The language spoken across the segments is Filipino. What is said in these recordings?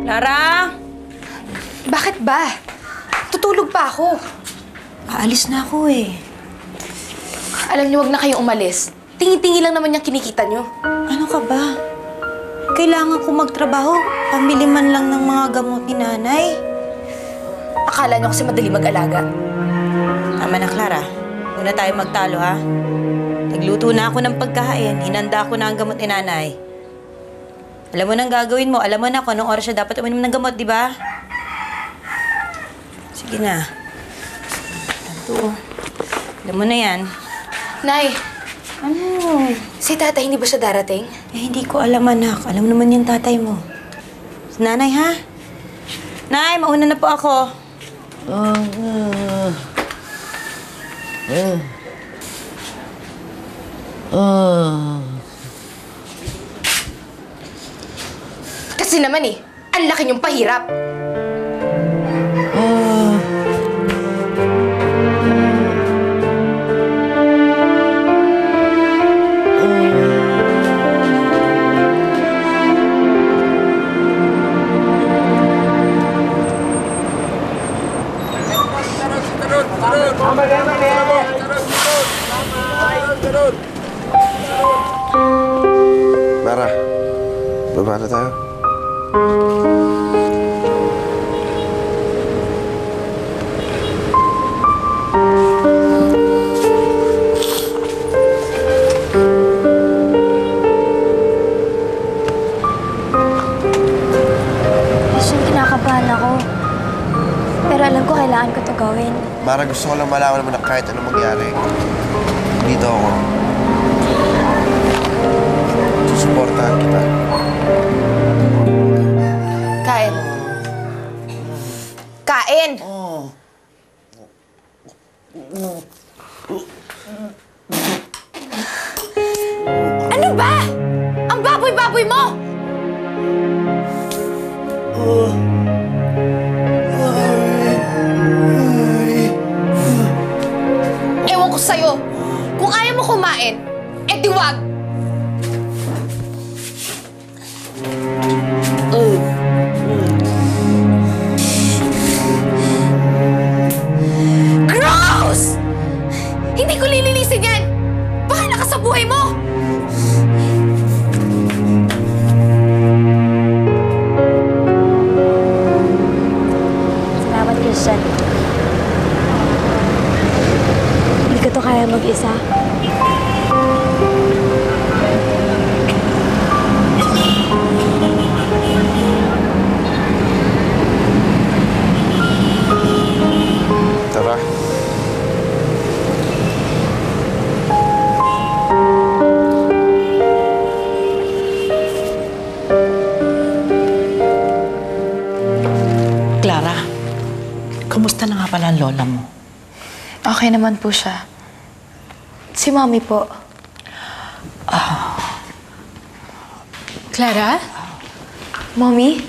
Clara? Bakit ba? Tutulog pa ako. Aalis na ako eh. Alam niyo, wag na kayong umalis. Tingi-tingi lang naman yung kinikita niyo. Ano ka ba? Kailangan ko magtrabaho. Pamili man lang ng mga gamot ni nanay. Akala niyo kasi madali mag-alaga. Tama na, Clara. Huwag na tayo magtalo, ha? Nagluto na ako ng pagkain. Hinanda ko na ang gamot ni nanay. Alam mo nang gagawin mo. Alam mo na kung anong oras siya dapat uminom ng gamot, di ba? Sige na. Ito. Alam mo na yan. Nay, Ano? si tatay hindi ba siya darating? Eh, hindi ko alam, anak. Alam naman yung tatay mo. Nanay, ha? Nay, mauna na po ako. Kasi naman ang laki niyong pahirap. Mara, baba na tayo. Minsan kinakabahan ako. Pero alam ko kailangan ko to gawin. Mara, gusto ko lang malaman naman na kahit anong mangyari. Dito ako. Susuportahan kita. Kain. Kain! Ano ba? Ang baboy-baboy mo! Ewan ko sa'yo. Kung ayaw mo kumain, di wag. Gross! Hindi ko lilinisin yan! Bahala ka sa buhay mo! Salamat, Christian. Hindi ko to kaya mag-isa. Tara. Clara, kumusta na nga pala ang lola mo? Okay naman po siya. Si Mommy po. Clara? Mommy?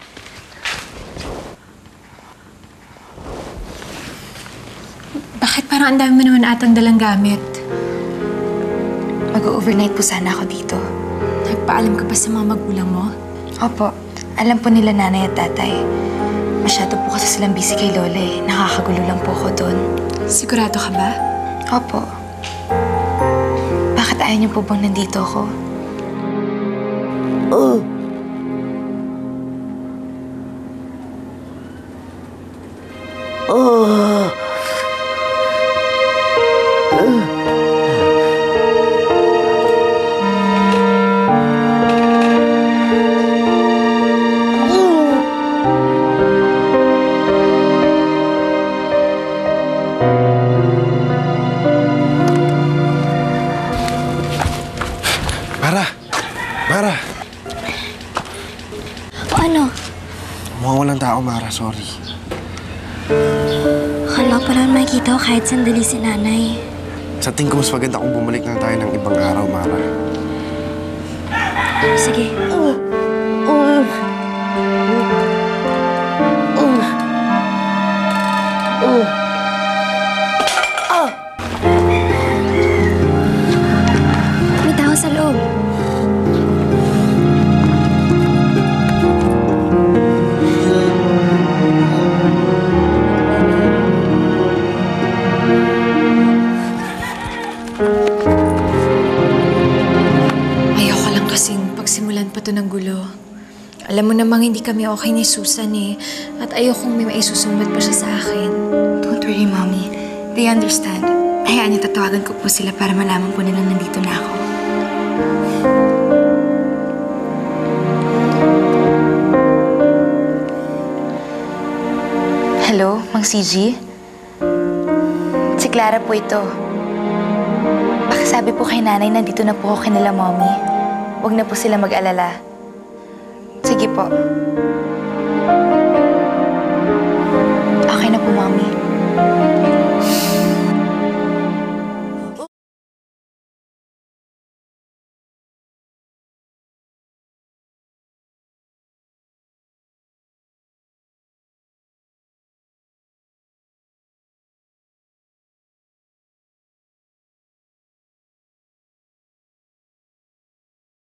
Bakit parang ang dami mo naman atang dalang gamit? Mag-overnight po sana ako dito. Nagpaalam ka ba sa mga magulang mo? Opo. Alam po nila nanay at tatay. Masyado po kasi silang busy kay Lola eh. Nakakagulo lang po ako doon. Sigurado ka ba? Opo. Bakit ayaw niyo po bang nandito ako? Mara! Mara! O ano? Mukhang walang tao, Mara. Sorry. Akala ko pa naman makikita ko kahit sandali si nanay. Sa tingin ko mas maganda kung bumalik na tayo ng ibang araw, Mara. Sige. May tao sa loob. Alam mo namang hindi kami okay ni Susan eh. At ayokong may maisusumbat pa siya sa akin. Don't worry, Mommy. They understand. Hayaan niyo, tatawagan ko po sila para malaman po nila nandito na ako. Hello, Mang CG? Si Clara po ito. Pakisabi po kay nanay nandito na po ako kanila, Mommy. Huwag na po sila mag-alala. Sige po. Okay na po, Mommy.